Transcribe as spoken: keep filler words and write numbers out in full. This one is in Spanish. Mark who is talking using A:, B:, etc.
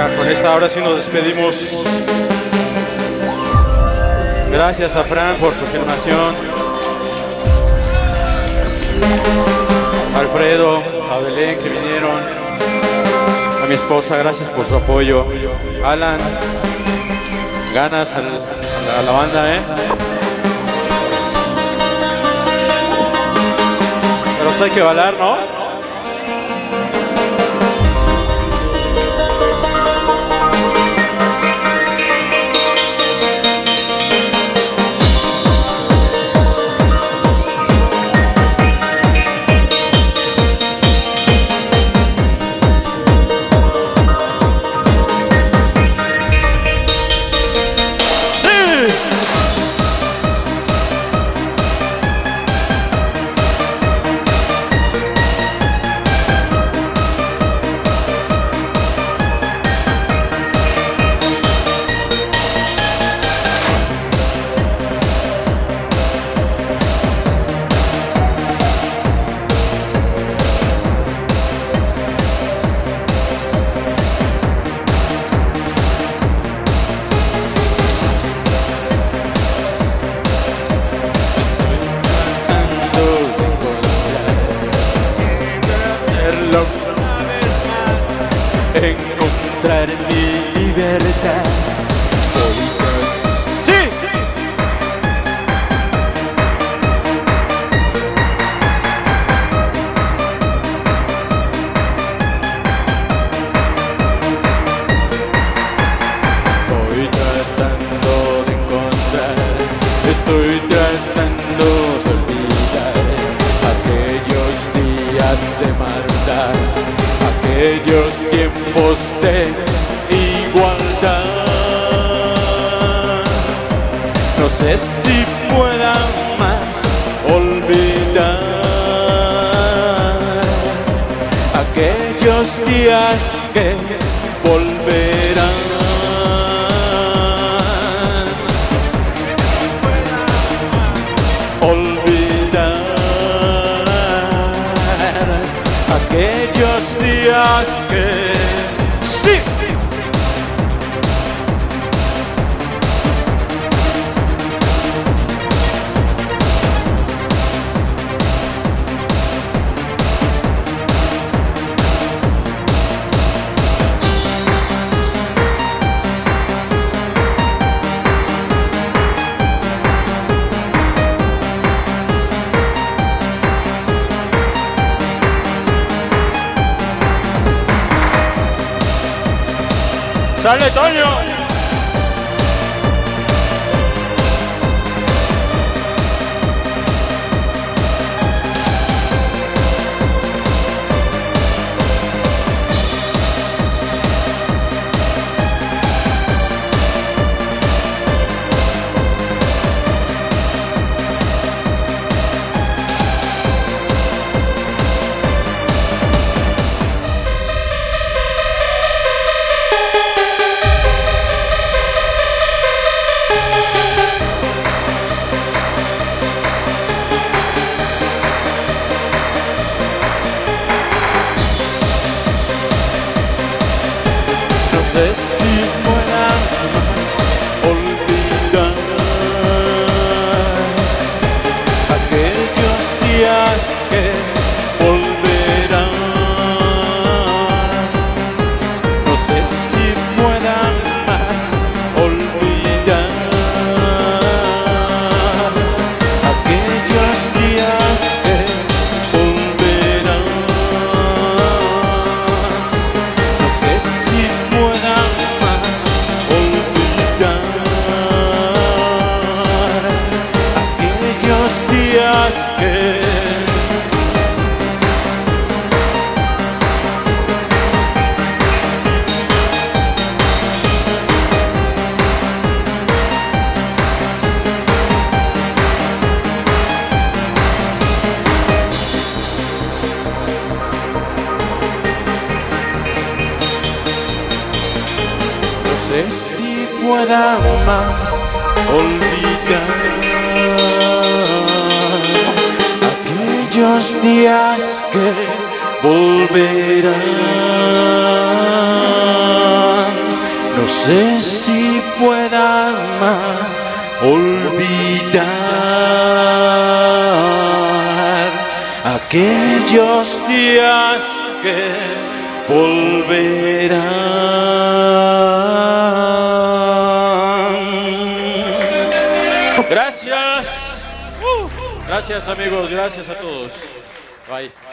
A: Ya con esta ahora sí nos despedimos. Gracias a Fran por su filmación, a Alfredo, a Belén que vinieron, a mi esposa, gracias por su apoyo. Alan, ganas a la, a la banda, ¿eh? Pero pues hay que bailar, ¿no? Encontrar mi libertad. ¡Sí! Estoy tratando de encontrar, estoy tratando de olvidar aquellos días de maldad, aquellos tiempos de igualdad. No sé si pueda más olvidar aquellos días que volverán. Olvidar aquellos días que sí. ¡Sale, Toño! No sé si pueda más olvidar aquellos días que volverán. No sé si pueda más olvidar aquellos días que volverán. No sé si pueda más olvidar aquellos días que no sé si pueda más olvidar aquellos días que volverán. sé si pueda más olvidar aquellos días que volverán. Gracias. Uh, gracias amigos, gracias a todos. Bye.